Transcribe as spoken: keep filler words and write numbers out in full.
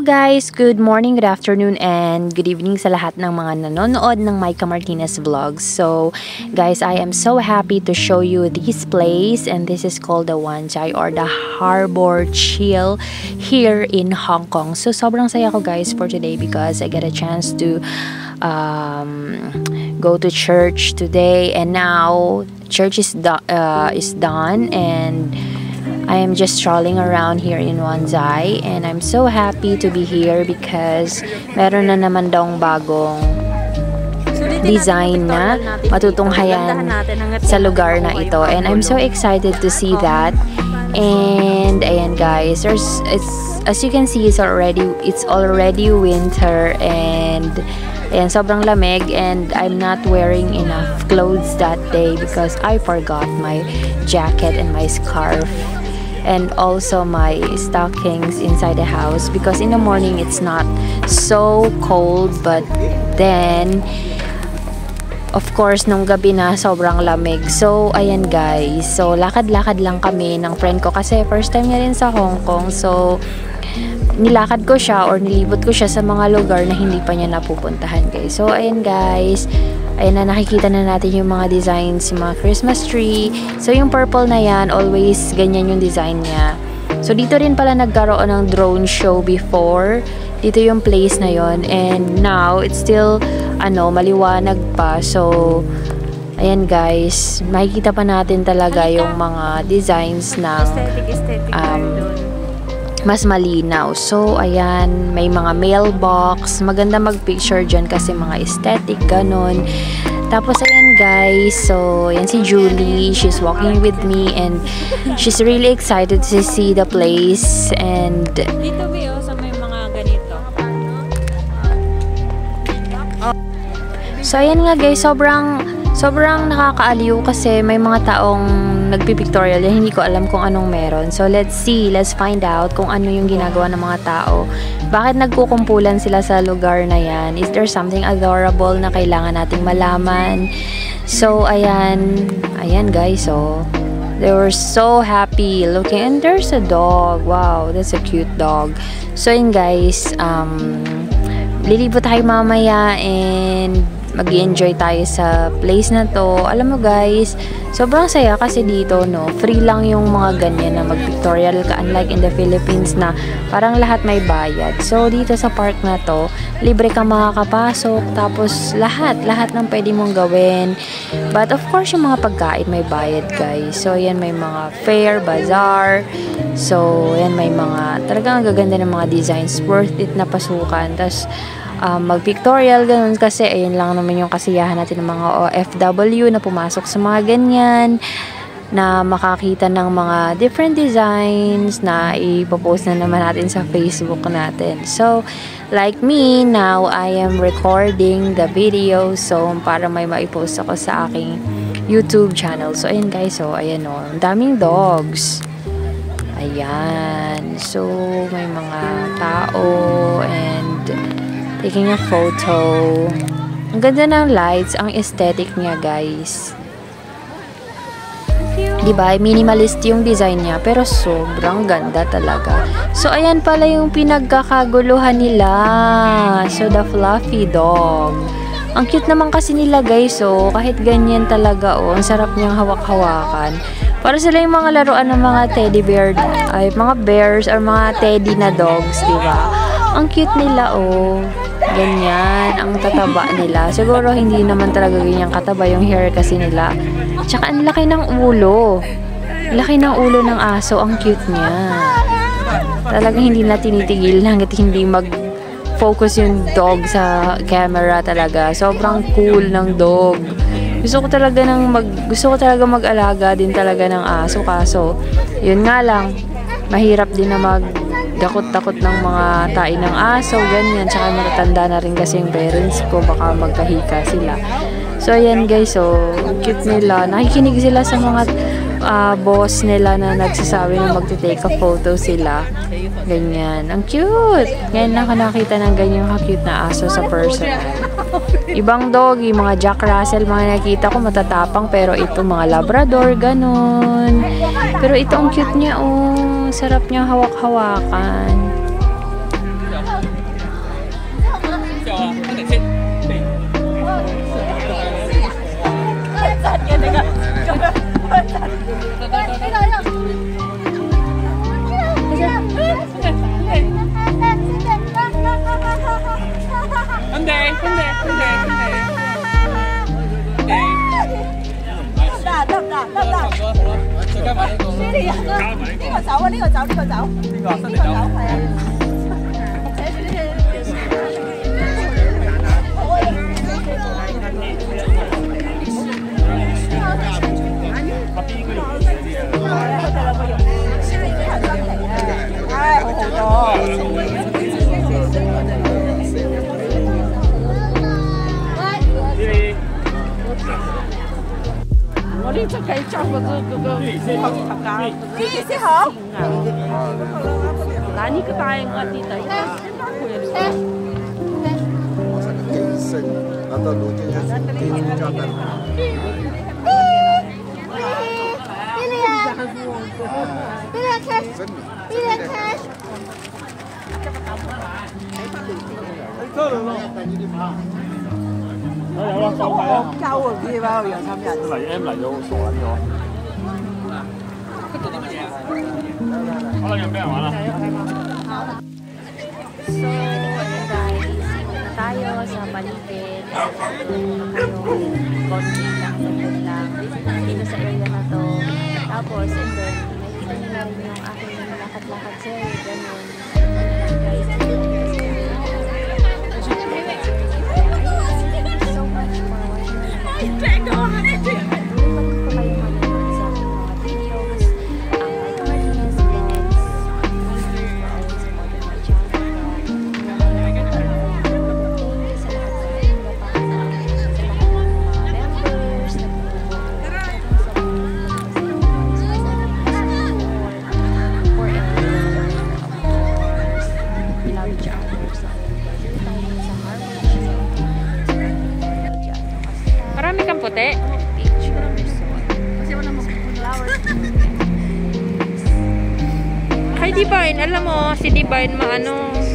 guys, good morning, good afternoon, and good evening sa lahat ng mga nanonood ng Micah Martinez Vlogs. So guys, I am so happy to show you this place, and this is called the Wan Chai or the Harbor Chill here in Hong Kong. So sobrang saya ko guys for today because I get a chance to um, go to church today, and now church is, do uh, is done, and I am just strolling around here in Wan Chai, and I'm so happy to be here because meron na naman daw bagong design na matutunghayan sa lugar na ito, and I'm so excited to see that. And ayan guys, there's it's as you can see, it's already it's already winter, and and sobrang lamig, and I'm not wearing enough clothes that day because I forgot my jacket and my scarf and also my stockings inside the house because in the morning it's not so cold, but then of course nung gabi na sobrang lamig. So ayan guys, so lakad-lakad lang kami ng friend ko kasi first time niya rin sa Hong Kong, so nilakad ko siya or nilibot ko siya sa mga lugar na hindi pa niya napupuntahan guys. So ayan guys, ayan na, nakikita na natin yung mga designs, yung mga Christmas tree. So yung purple na yan, always ganyan yung design niya. So dito rin pala nagkaroon ng drone show before. Dito yung place na yon, and now it's still ano, maliwanag pa. So ayan guys, makikita pa natin talaga yung mga designs ng um, mas malinaw. So ayan, may mga mailbox, maganda mag-picture dyan kasi mga aesthetic ganon. Tapos ayan guys, so ayan si Julie, she's walking with me and she's really excited to see the place. And dito Bio, sa may mga ganito. so ayan nga guys, sobrang sobrang nakakaaliw kasi may mga taong nagpipictorial yan, hindi ko alam kung anong meron. So let's see, let's find out kung ano yung ginagawa ng mga tao. Bakit nagkukumpulan sila sa lugar na yan? Is there something adorable na kailangan nating malaman? So ayan, ayan guys, so they were so happy looking, and there's a dog. Wow, that's a cute dog. So ayan guys, um lilibot tayo mamaya and mag-enjoy tayo sa place na to. Alam mo guys, sobrang saya kasi dito, no, free lang yung mga ganyan na mag-pictorial ka, unlike in the Philippines na parang lahat may bayad. So dito sa park na to, libre kang makakapasok, tapos lahat, lahat ng pwede mong gawin. But of course, yung mga pagkain may bayad guys. So ayan, may mga fair, bazaar. So ayan, may mga, talagang ang gaganda ng mga designs, worth it na pasukan. Tapos Um, mag-pictorial, ganun, kasi ayun lang naman yung kasiyahan natin ng mga O F W na pumasok sa mga ganyan, na makakita ng mga different designs na ipopost na naman natin sa Facebook natin. So, like me, now I am recording the video, so para may maipost ako sa aking YouTube channel. So, ayun guys, so ayan o, ang daming dogs. Ayan, so may mga tao and taking a photo. Ang ganda ng lights, ang aesthetic niya guys. Diba? Minimalist yung design niya, pero sobrang ganda talaga. So ayan pala yung pinagkakaguluhan nila. So the fluffy dog. Ang cute naman kasi nila guys, so kahit ganyan talaga, oh, ang sarap niyang hawak-hawakan. Para sila yung mga laruan ng mga teddy bear, ay mga bears or mga teddy na dogs, diba? Ang cute nila, oh. Ganyan, ang tataba nila. Siguro hindi naman talaga ganyan kataba yung hair kasi nila. Tsaka ang laki ng ulo. Laki ng ulo ng aso, ang cute niya. Talagang hindi na tinitigil hanggat hindi mag-focus yung dog sa camera talaga. Sobrang cool ng dog. Gusto ko talaga ng mag gusto ko talaga mag-alaga din talaga ng aso, kaso yun nga lang, mahirap din na mag dakot-takot ng mga tae ng aso, ganyan. Tsaka matatanda na rin kasi yung parents ko, baka magkahika sila. So ayan guys, so cute nila. Nakikinig sila sa mga uh, boss nila na nagsasabi na magte-take a photo sila. Ganyan, ang cute. Ngayon lang nakita ng ganyan ka-cute na aso sa person. Ibang doggy, mga Jack Russell, mga nakita ko matatapang, pero ito mga Labrador, ganun. Pero ito ang cute niya, oh. Sarap niya hawak-hawakan. Hindi, hindi, hindi, hindi. 得得得得得，呢啲人啊，呢個走啊，呢個走，呢個走，呢個呢個走係啊，寫住呢啲。唉，好好多。我呢隻雞裝嗰個嗰個合合價，呢先好。嗱呢個大我啲底嘅， 我成個機聲，拿到路徑就是機聲交代。 有啦，就係啦。 交啊，幾包兩三日。 嚟 M 嚟到傻撚咗。好啦，有咩人玩啦？ So, ayun guys, na tayo sa paligid. Konti lang, saglit lang. Dito sa area na to. Tapos, and then, nakikita nyo na rin yung aking lakad-lakad sir. Ganun. Guys, so much for watching. Marami kang puti. Kay Divine, alam mo, si Divine maano,